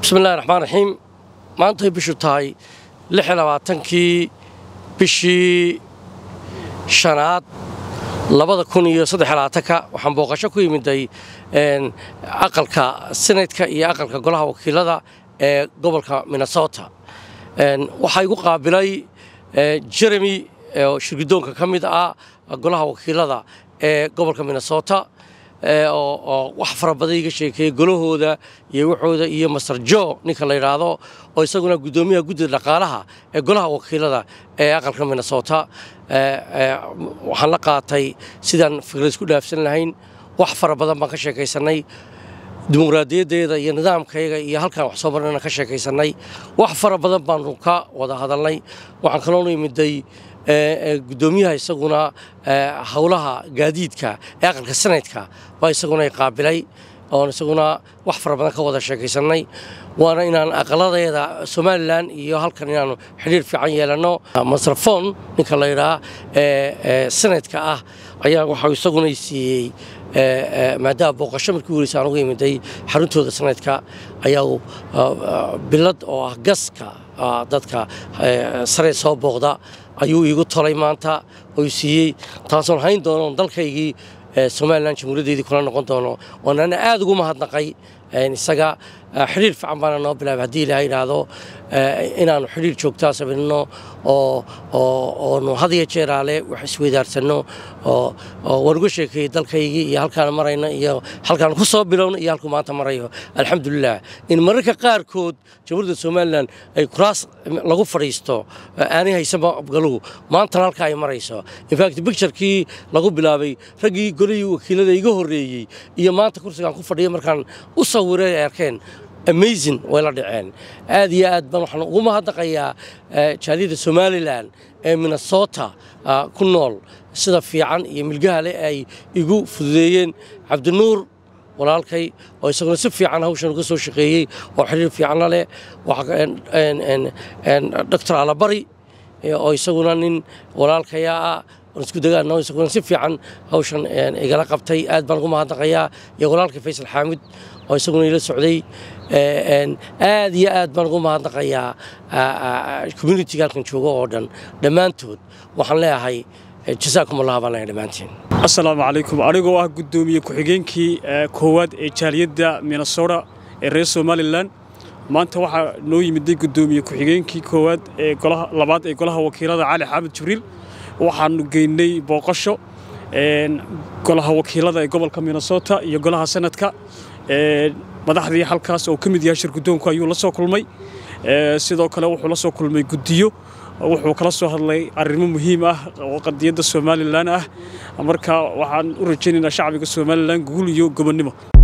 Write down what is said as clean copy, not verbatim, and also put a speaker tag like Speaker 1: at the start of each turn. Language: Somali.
Speaker 1: بسم الله الرحمن الرحيم ما أنت بشو تاي لحنا واتنكي بشي شنات لبض كوني صدق حلاتك وحنبوق شكوي من داي أقلك سنتك يا أقلك قلها وكيلة قبلك من الصوت وحيقو قابلي جيرمي شرقدونك كميدا قلها وكيلة قبلك من الصوت wax fara badan iga sheekay golahooda iyo wuxuuda iyo Masar Joe ninka la yiraahdo oo isaguna gudoomiyaha guddiga dhaqaalaha ee golaha wakiilada ee aqalka Minnesota waxaan la qaatay sidaan fikrad isku dhaafsan lahayn wax fara badan baan ka sheekaysanay dimuqraadiyadeeda iyo nidaamkayga iyo halkan wax soo marnayna ka sheekaysanay wax fara badan baan ka wada hadalnay waxaan kaloo imiday gudoomiyaha isaguna hawlaha gaadiidka ee aqalka sanadka baa isaguna qaabilay oo isaguna wax fara badan ka wada sheekaysanay waana inaan aqaladeeda Somaliland iyo halkan inaan xiriir fiican yeelano masrafon ninka la yiraahdo sanadka ah ayaa waxa isaguna siiyay maadaama booqasho markii uu riisaan ugu yimiday xaruntooda sanadka ayaa bilad oo gaska dadka sare soo booqda ayuu igu tolay maanta oo siiyay taasoo hayn doono dalkaygii Somaliland jamhuuriyadeedii kula noqon doono waana aad ugu mahadnaqay isaga xiriir fiican baan noo bilaabay hadii ilaahay yiraahdo inaan xiriir joogto sameeyno oo hadiya jeeraale wax isweydaarsanno oo wargu sheekay dalkaygii iyo halkaan marayna iyo halkaan ku soo bilowna iyo halku maanta marayo alxamdulillah in mararka qaarkood jamhuuriyadda Somaliland ay kuraas lagu fariisto aanay haysan galuhu maanta halka ay marayso in fact picture-kii lagu bilaabay ragii golihii wakiilada iga horeeyay iyo maanta kursigan ku fadhiyo markaan u sawiray arkeen amazing wala dhiceen aad iyo aad baan waxaan ugu mahadnaqayaa jaaliyada Somaliland ee Minnesota ku nool sida fiican iyo milgaha leh ay igu fududeeyeen Cabdinuur walaalkay oo isaguna si fiican hawshan uga soo shaqeeyay oo xiriir fiican la leh Dr. Alabari oo isaguna nin walaalkay ah isku dagaan oo isaguna si fiican hawshan igala qabtay aad baan ugu mahadnaqayaa iyo walaalkay Faysal Xaamid oo isaguna ila socday aad iyo aad baan ugu mahadnaqayaa community halkan jooga oo dhan dhamaantood waxaan leeyahay جزاكم الله بنا دمانتين
Speaker 2: السلام عليكم أرجو واحد قدومي كحجينكي كواد جاليدا من الصورة الرئيس Somaliland ما أنت واحد نوي مدي قدومي كحجينكي كواد كلها لبعض كلها وكيلة علي حامد جبريل واحد نجيني بقشة كلها وكيلة قبل كمينسوتا يقولها سنة كا مدحدي حلقاس أو كميديا شركتهم كيو لسه كل مي سيدا كلا وحلسه كل مي قديو wuxuu kala soo hadlay arrimo muhiim ah oo qadiyada Somaliland ah marka waxaan u rajaynaynaa shacbiga Somaliland guul iyo gobonnimo